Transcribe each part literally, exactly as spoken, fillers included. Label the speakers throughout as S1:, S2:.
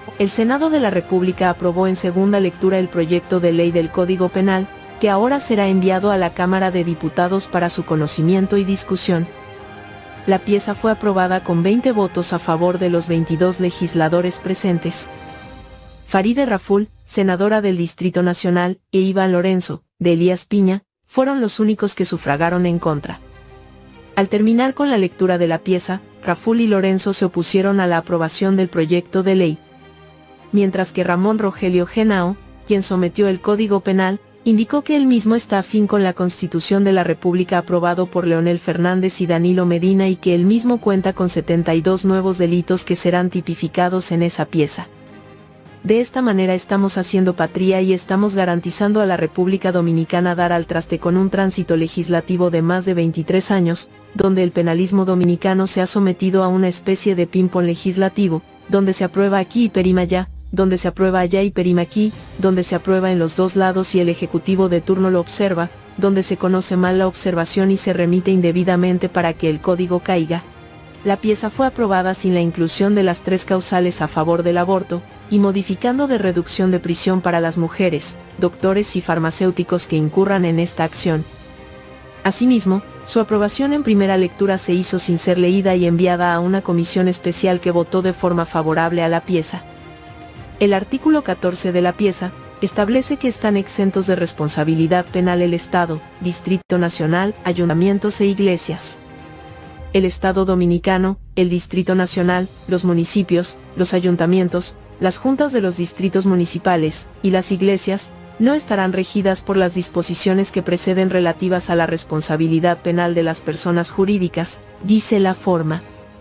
S1: El Senado de la República aprobó en segunda lectura el proyecto de ley del Código Penal, que ahora será enviado a la Cámara de Diputados para su conocimiento y discusión. La pieza fue aprobada con veinte votos a favor de los veintidós legisladores presentes. Farideh Raful, senadora del Distrito Nacional, e Iván Lorenzo, de Elías Piña, fueron los únicos que sufragaron en contra. Al terminar con la lectura de la pieza, Raful y Lorenzo se opusieron a la aprobación del proyecto de ley. Mientras que Ramón Rogelio Henao, quien sometió el Código Penal, indicó que él mismo está afín con la Constitución de la República aprobado por Leonel Fernández y Danilo Medina y que él mismo cuenta con setenta y dos nuevos delitos que serán tipificados en esa pieza. De esta manera estamos haciendo patria y estamos garantizando a la República Dominicana dar al traste con un tránsito legislativo de más de veintitrés años, donde el penalismo dominicano se ha sometido a una especie de ping-pong legislativo, donde se aprueba aquí y perima allá, donde se aprueba allá y perima aquí, donde se aprueba en los dos lados y el Ejecutivo de turno lo observa, donde se conoce mal la observación y se remite indebidamente para que el código caiga. La pieza fue aprobada sin la inclusión de las tres causales a favor del aborto, y modificando de reducción de prisión para las mujeres, doctores y farmacéuticos que incurran en esta acción. Asimismo, su aprobación en primera lectura se hizo sin ser leída y enviada a una comisión especial que votó de forma favorable a la pieza. El artículo catorce de la pieza establece que están exentos de responsabilidad penal el Estado, Distrito Nacional, ayuntamientos e iglesias. El Estado Dominicano, el Distrito Nacional, los municipios, los ayuntamientos, las juntas de los distritos municipales y las iglesias no estarán regidas por las disposiciones que preceden relativas a la responsabilidad penal de las personas jurídicas, dice la forma.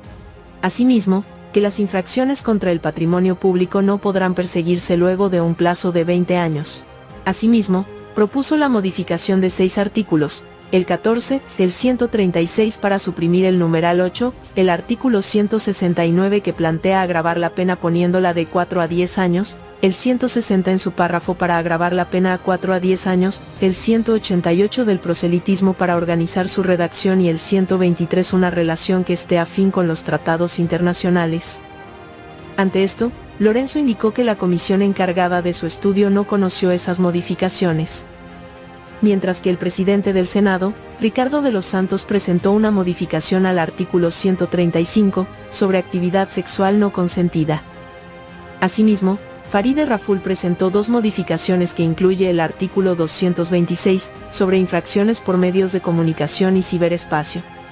S1: Asimismo, que las infracciones contra el patrimonio público no podrán perseguirse luego de un plazo de veinte años. Asimismo, propuso la modificación de seis artículos, el catorce, el ciento treinta y seis para suprimir el numeral ocho, el artículo ciento sesenta y nueve que plantea agravar la pena poniéndola de cuatro a diez años, el ciento sesenta en su párrafo para agravar la pena a cuatro a diez años, el ciento ochenta y ocho del proselitismo para organizar su redacción y el ciento veintitrés una relación que esté afín con los tratados internacionales. Ante esto, Lorenzo indicó que la comisión encargada de su estudio no conoció esas modificaciones. Mientras que el presidente del Senado, Ricardo de los Santos, presentó una modificación al artículo ciento treinta y cinco, sobre actividad sexual no consentida. Asimismo, Farideh Raful presentó dos modificaciones que incluye el artículo doscientos veintiséis, sobre infracciones por medios de comunicación y ciberespacio.